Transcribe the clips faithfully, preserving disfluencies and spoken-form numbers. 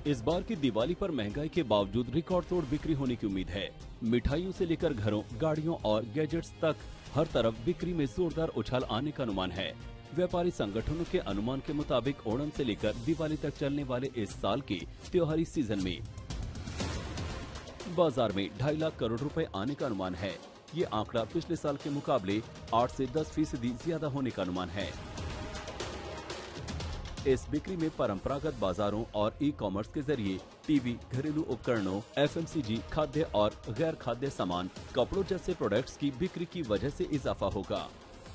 इस बार की दिवाली पर महंगाई के बावजूद रिकॉर्ड तोड़ बिक्री होने की उम्मीद है। मिठाइयों से लेकर घरों, गाड़ियों और गैजेट्स तक हर तरफ बिक्री में जोरदार उछाल आने का अनुमान है। व्यापारी संगठनों के अनुमान के मुताबिक ओणम से लेकर दिवाली तक चलने वाले इस साल के त्योहारी सीजन में बाजार में ढाई लाख करोड़ रुपए आने का अनुमान है। ये आंकड़ा पिछले साल के मुकाबले आठ से दस फीसदी ज्यादा होने का अनुमान है। इस बिक्री में परंपरागत बाजारों और ई कॉमर्स के जरिए टीवी, घरेलू उपकरणों, एफएमसीजी, खाद्य और गैर खाद्य सामान, कपड़ों जैसे प्रोडक्ट्स की बिक्री की वजह से इजाफा होगा।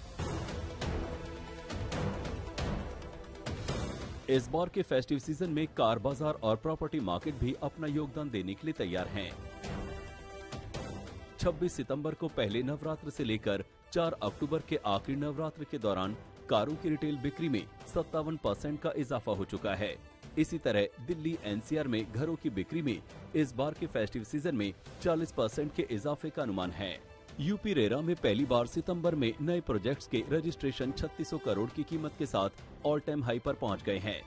इस बार के फेस्टिव सीजन में कार बाजार और प्रॉपर्टी मार्केट भी अपना योगदान देने के लिए तैयार हैं। छब्बीस सितंबर को पहले नवरात्र से लेकर चार अक्टूबर के आखिरी नवरात्र के दौरान कारों की रिटेल बिक्री में सत्तावन परसेंट का इजाफा हो चुका है। इसी तरह दिल्ली एनसीआर में घरों की बिक्री में इस बार के फेस्टिव सीजन में चालीस परसेंट के इजाफे का अनुमान है। यूपी रेरा में पहली बार सितंबर में नए प्रोजेक्ट्स के रजिस्ट्रेशन छत्तीस सौ करोड़ की कीमत के साथ ऑल टाइम हाई पर पहुंच गए हैं।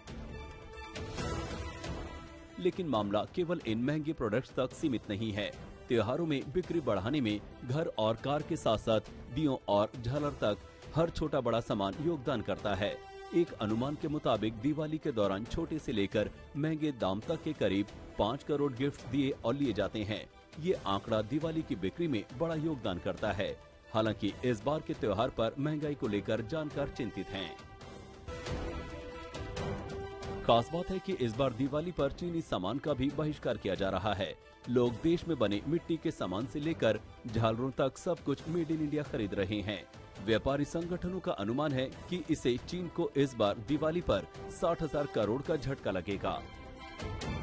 लेकिन मामला केवल इन महंगे प्रोडक्ट्स तक सीमित नहीं है। त्योहारों में बिक्री बढ़ाने में घर और कार के साथ साथ दियों और झालर तक हर छोटा बड़ा सामान योगदान करता है। एक अनुमान के मुताबिक दिवाली के दौरान छोटे से लेकर महंगे दाम तक के करीब पाँच करोड़ गिफ्ट दिए और लिए जाते हैं। ये आंकड़ा दिवाली की बिक्री में बड़ा योगदान करता है। हालांकि इस बार के त्योहार पर महंगाई को लेकर जानकार चिंतित हैं। खास बात है कि इस बार दिवाली पर चीनी सामान का भी बहिष्कार किया जा रहा है। लोग देश में बने मिट्टी के सामान से लेकर झालरों तक सब कुछ मेड इन इंडिया खरीद रहे हैं। व्यापारी संगठनों का अनुमान है कि इसे चीन को इस बार दिवाली पर साठ हजार करोड़ का झटका लगेगा।